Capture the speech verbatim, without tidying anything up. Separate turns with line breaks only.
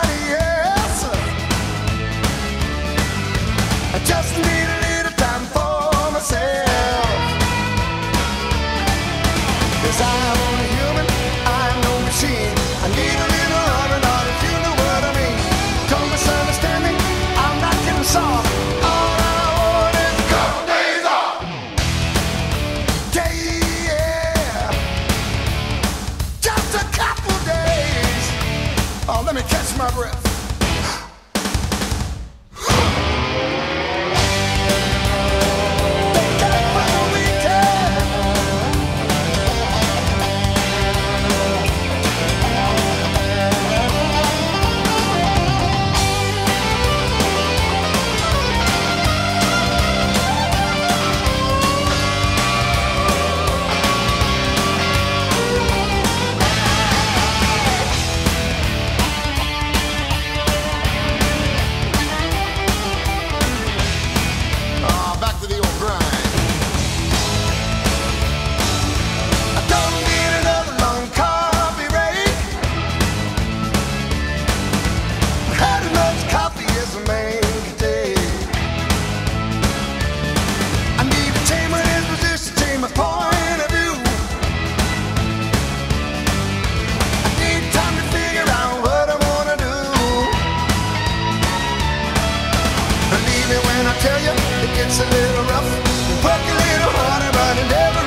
nobody else. I just need a little time for myself. 'Cause I'm only human, I'm no machine. I need a little loving, or if you know what I mean. Don't misunderstand me, I'm not getting soft. All I want is a couple days off. Day, yeah. Just a couple days. Oh, let me catch my breath. Tell you, it gets a little rough. Work a little harder, but it never